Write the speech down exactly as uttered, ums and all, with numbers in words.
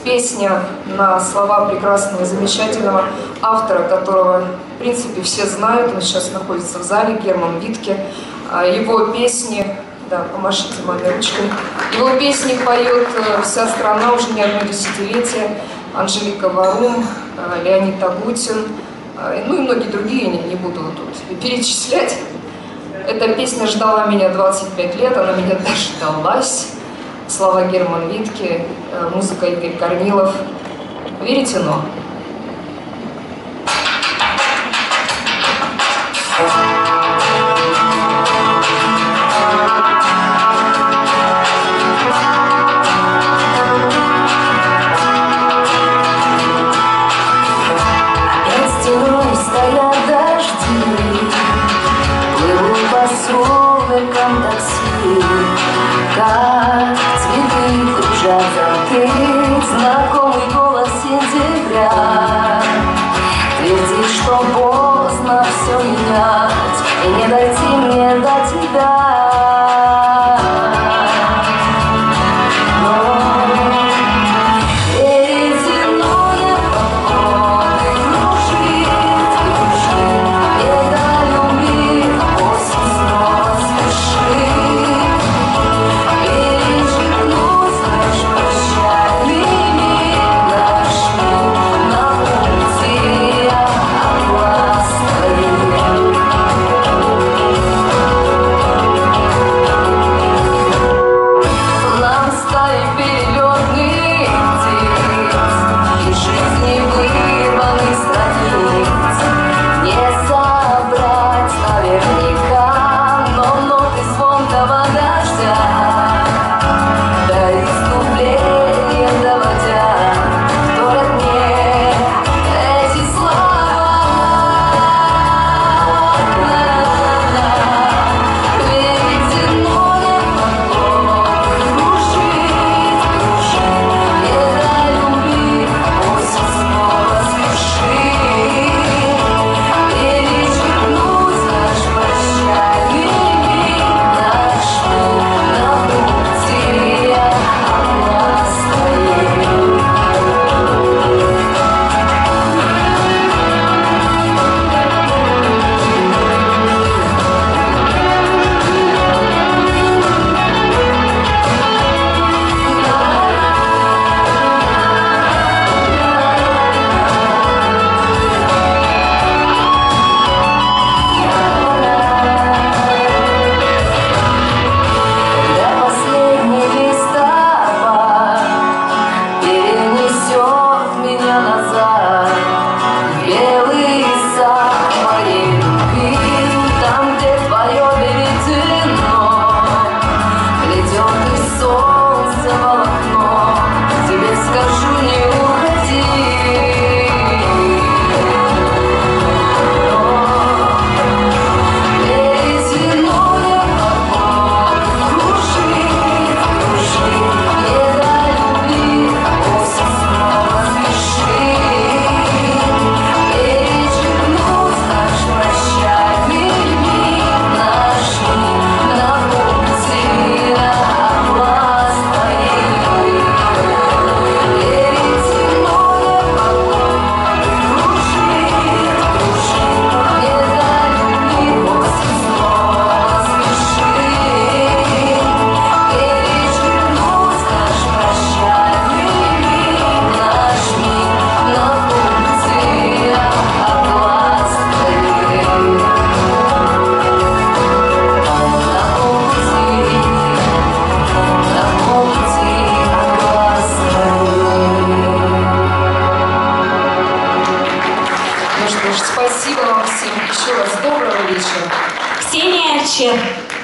Песня на слова прекрасного, замечательного автора, которого, в принципе, все знают. Он сейчас находится в зале, Герман Витке. Его песни, да, помашите маме ручкой, его песни поет вся страна уже не одно десятилетие. Анжелика Варум, Леонид Агутин, ну и многие другие, не, не буду тут перечислять. Эта песня ждала меня двадцать пять лет, она меня дождалась. Слова Герман Витке, музыка Игорь Корнилов. Верите, но? Опять стеной стоят дожди, плывут по сумеркам такси, как цветы кружат зонты, знакомый голос сентября твердит, что поздно все менять, и не дойти мне до тебя. Спасибо вам всем. Еще раз доброго вечера. Ксения Чер.